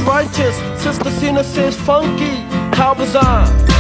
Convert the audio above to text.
righteous, Sister Cena says funky. How was I?